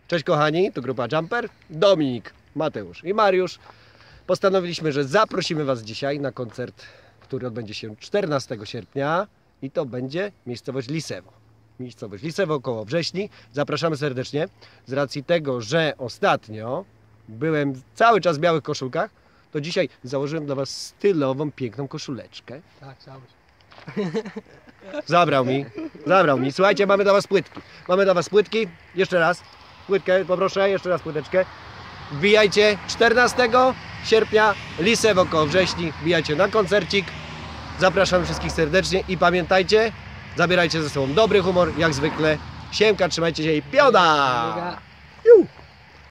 Cześć kochani, to grupa Jumper, Dominik, Mateusz i Mariusz. Postanowiliśmy, że zaprosimy Was dzisiaj na koncert, który odbędzie się 14 sierpnia i to będzie miejscowość Lisewo. Miejscowość Lisewo koło Wrześni. Zapraszamy serdecznie. Z racji tego, że ostatnio byłem cały czas w białych koszulkach, to dzisiaj założyłem dla Was stylową, piękną koszuleczkę. Tak, chciałbyś. Zabrał mi. Słuchajcie, mamy dla Was płytki. Mamy dla Was płytki. Jeszcze raz. Płytkę poproszę, jeszcze raz płyteczkę. Wbijajcie 14 sierpnia, Lisewo koło Wrześni. Wbijajcie na koncercik. Zapraszam wszystkich serdecznie i pamiętajcie, zabierajcie ze sobą dobry humor, jak zwykle. Siemka, trzymajcie się i piona! Ju!